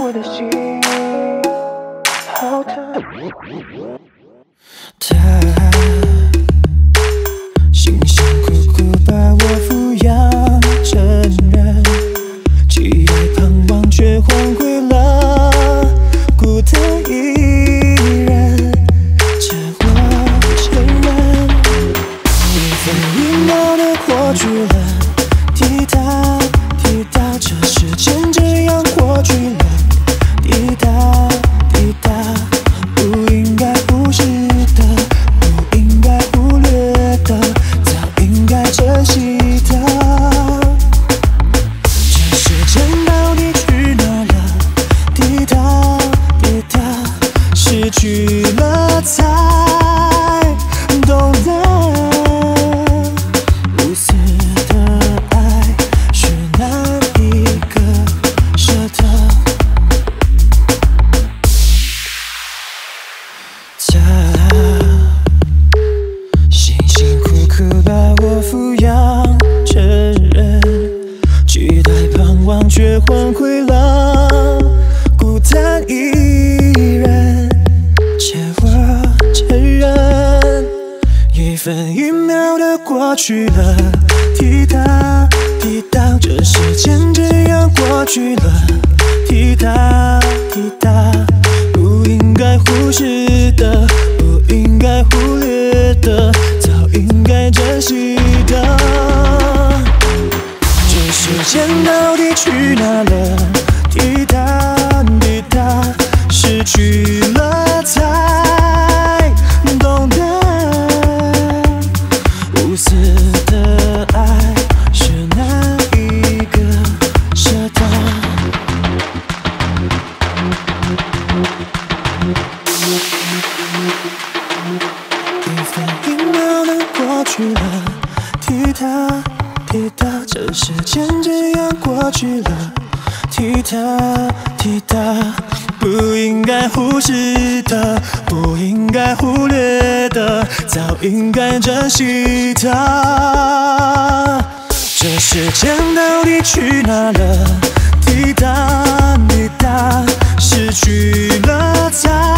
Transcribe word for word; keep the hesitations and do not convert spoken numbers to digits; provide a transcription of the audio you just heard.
我的心好疼。 他辛辛苦苦把我抚养成人，期待盼望却换回了孤单一人。这我承认，一分一秒的过去了，滴答滴答，这时间这样过去了，滴答滴答，不应该忽视的，不应该忽略的，早应该珍惜的。这时间到底去哪了？滴答滴答，失去了才懂得，无私的爱是哪一个舍得？他辛辛苦苦把我抚养成人，期待盼望却换回了孤单一人。这我承认，一分一秒的过去了，滴答滴答，这时间这样过去了，滴答滴答，不应该忽视的，不应该忽略的，早应该珍惜的。这时间到底去哪了？滴答滴答，失去了才懂得，无私的爱是哪一个舍得？一分一秒的过去了，滴答滴答，这时间这样过去了，滴答滴答，不应该忽视的，不应该忽略的，早应该珍惜的。这时间到底去哪了？滴答滴答，失去了才